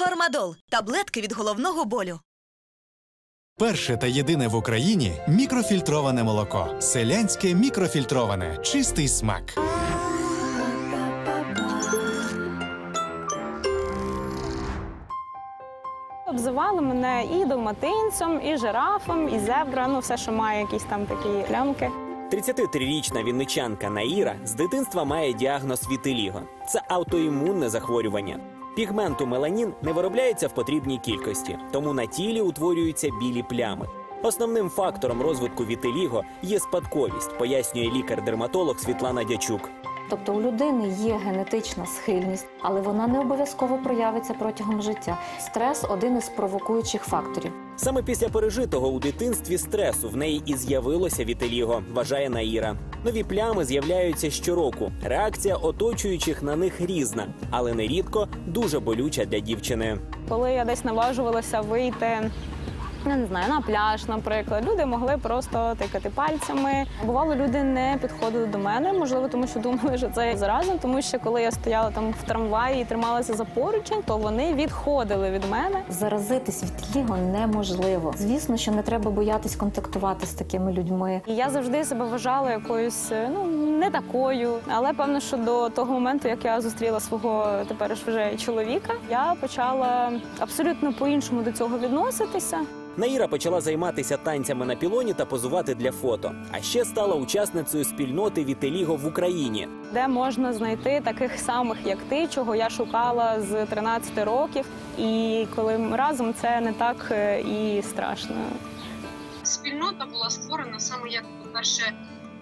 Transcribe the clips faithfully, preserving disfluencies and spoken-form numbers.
Фармадол – таблетки від головного болю. Перше та єдине в Україні мікрофільтроване молоко. Селянське мікрофільтроване. Чистий смак. Обзивали мене і далматинцем, і жирафом, і зебра, ну все, що має якісь там такі плямки. тридцятитрирічна вінничанка Наїра з дитинства має діагноз вітиліго. Це аутоімунне захворювання. Пігменту меланін не виробляється в потрібній кількості, тому на тілі утворюються білі плями. Основним фактором розвитку вітиліго є спадковість, пояснює лікар-дерматолог Світлана Дячук. Тобто у людини є генетична схильність, але вона не обов'язково проявиться протягом життя. Стрес – один із провокуючих факторів. Саме після пережитого у дитинстві стресу в неї і з'явилося вітиліго, вважає Наїра. Нові плями з'являються щороку. Реакція оточуючих на них різна, але нерідко дуже болюча для дівчини. Коли я десь наважувалася вийти, я не знаю, на пляж, наприклад, люди могли просто тикати пальцями. Бувало, люди не підходили до мене, можливо, тому що думали, що це заразно, тому що коли я стояла там в трамваї і трималася за поручень, то вони відходили від мене. Заразитись вітиліго неможливо. Звісно, що не треба боятись контактувати з такими людьми. І я завжди себе вважала якоюсь, ну, не такою. Але, певно, що до того моменту, як я зустріла свого тепер вже чоловіка, я почала абсолютно по-іншому до цього відноситися. Наїра почала займатися танцями на пілоні та позувати для фото. А ще стала учасницею спільноти вітиліго в Україні. Де можна знайти таких самих, як ти, чого я шукала з тринадцяти років. І коли ми разом, це не так і страшно. Спільнота була створена саме як, по-перше,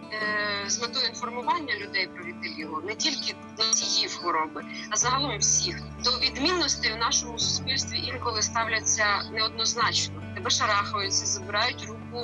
з метою інформування людей про вітиліго, не тільки носіїв хвороби, а загалом всіх. До відмінностей в нашому суспільстві інколи ставляться неоднозначно. Тебе шарахаються, забирають руку,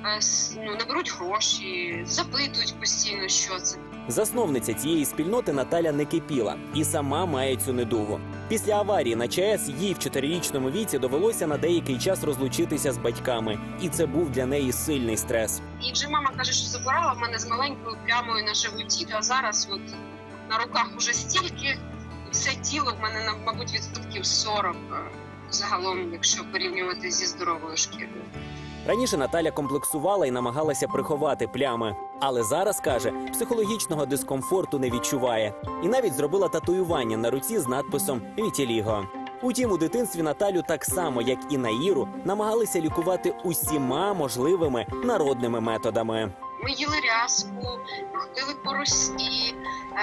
ну, не беруть гроші, запитують постійно, що це. Засновниця цієї спільноти Наталя не кипіла і сама має цю недугу. Після аварії на ЧАЕС їй в чотирирічному віці довелося на деякий час розлучитися з батьками. І це був для неї сильний стрес. І вже мама каже, що забирала в мене з маленькою плямою на животі. А зараз от на руках уже стільки, все тіло в мене, мабуть, відсотків сорок загалом, якщо порівнювати зі здоровою шкірою. Раніше Наталя комплексувала і намагалася приховати плями. Але зараз, каже, психологічного дискомфорту не відчуває. І навіть зробила татуювання на руці з надписом «Вітіліго». Утім, у дитинстві Наталю так само, як і Наїру, намагалися лікувати усіма можливими народними методами. Ми їли рязку, ходили по росі,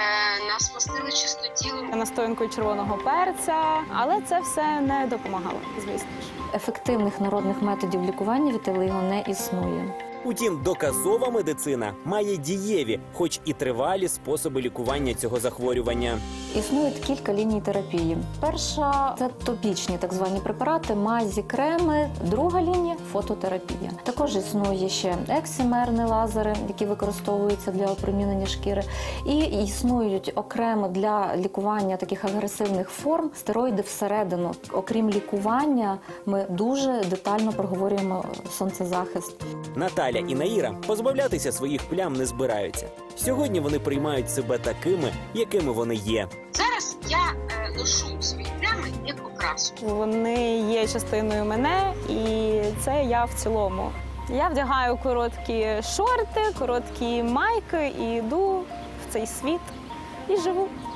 нас мастили чистотілом. Настоянкою червоного перця, але це все не допомагало, звісно ж. Ефективних народних методів лікування вітиліго не існує. Утім, доказова медицина має дієві, хоч і тривалі способи лікування цього захворювання. Існує кілька ліній терапії. Перша – це топічні так звані препарати, мазі, креми. Друга лінія – фототерапія. Також існує ще ексимерні лазери, які використовуються для опромінення шкіри. І існують окремо для лікування таких агресивних форм стероїди всередину. Окрім лікування, ми дуже детально проговорюємо сонцезахист. Наталя і Наїра позбавлятися своїх плям не збираються. Сьогодні вони приймають себе такими, якими вони є. Зараз я е, ношу свої плями як окрасу. Вони є частиною мене, і це я в цілому. Я вдягаю короткі шорти, короткі майки і йду в цей світ і живу.